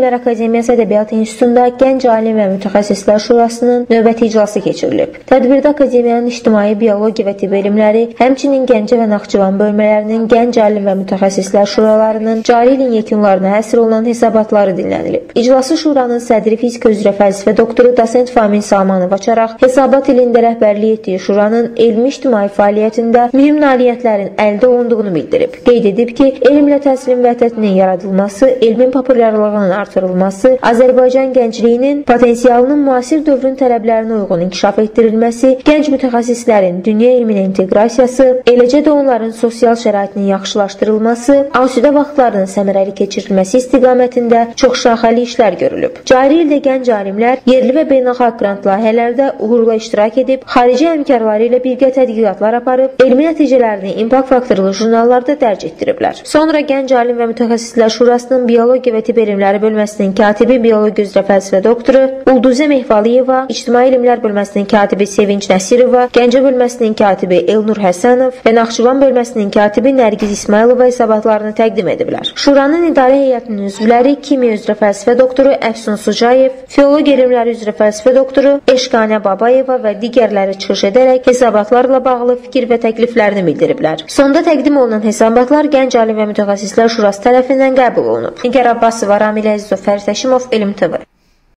Elmlər Akademiyası Ədəbiyyat İnstitutunda Gənc Alim və Mütəxəssislər Şurasının növbəti iclası keçirilib. Tədbirdə Akademiyanın İctimai Biologiya və Tibb Elmləri, həmçinin Gəncə və Naxçıvan bölmələrinin Gənc Alim və Mütəxəssislər Şuralarının cari ilin yekunlarına həsr olunan hesabatları dinlənilib. İclası Şuranın sədri fizika üzrə fəlsəfə doktoru Dosent Famil Salmanov açaraq hesabat ilində rəhbərlik etdiyi Şuranın elmi-ictimai fəaliyyətində mühüm nailiyyətlərin əldə olunduğunu bildirib. Qeyd edib ki, elmlə təhsilin vəhdətinin yaradılması, elmin populyarlığının artırılması, Azərbaycan gəncliyinin potensialının müasir dövrün tələblərinə uyğun inkişaf etdirilməsi, gənc mütəxəssislərin dünya elminə inteqrasiyası, eləcə də onların sosial şəraitinin yaxşılaşdırılması, asudə vaxtlarının səmərəli keçirilməsi istiqamətində çoxşaxəli işlər görülüb. Cari ildə gənc alimlər yerli və beynəlxalq qrant layihələrdə uğurla iştirak edib, xarici həmkarları ilə birgə tədqiqatlar aparıb, elmi nəticələrini impact faktorlu jurnallarda dərc etdiriblər. Sonra Gənc Alim və Mütəxəssislər Şurasının Biologiya və Tibb Elmləri bölməsinin katibi, biologiya üzrə fəlsəfə doktoru Ulduzə Mehvaliyeva, İctimai Elmlər bölməsinin katibi Sevinç Nəsirova, Gəncə bölməsinin katibi Elnur Həsənov və Naxçıvan bölməsinin katibi Nərgiz İsmailova hesabatlarını təqdim ediblər. Şuranın idarə heyətinin üzvləri Kimya üzrə fəlsəfə doktoru Əfsun Sucayev, Filologiya elmləri üzrə fəlsəfə doktoru Eşqanə Babayeva və digərləri çıxış edərək hesabatlarla bağlı fikir və təkliflərini bildiriblər. Sonda təqdim olunan hesabatlar Gənc Alim və Mütəxəssislər Şurası tərəfindən qəbul olunub. Nigar Abbasova, Ramil Əzizov, Fərid Həşimov, Elm TV.